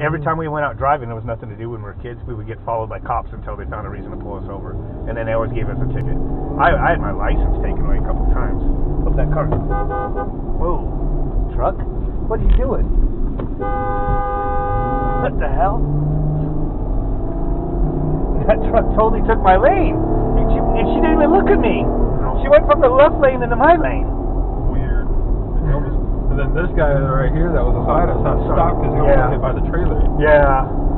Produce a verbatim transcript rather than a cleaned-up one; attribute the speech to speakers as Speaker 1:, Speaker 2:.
Speaker 1: every time we went out driving, there was nothing to do when we were kids. We would get followed by cops until they found a reason to pull us over, and then they always gave us a ticket. I, I had my license taken away a couple times. Look at that car. Whoa, truck? What are you doing? What the hell? That truck totally took my lane. And she, and she didn't even look at me. She went from the left lane into my lane.
Speaker 2: Weird. And then this guy right here that was beside us had stopped because he
Speaker 1: yeah.
Speaker 2: was hit by the trailer.
Speaker 1: Yeah.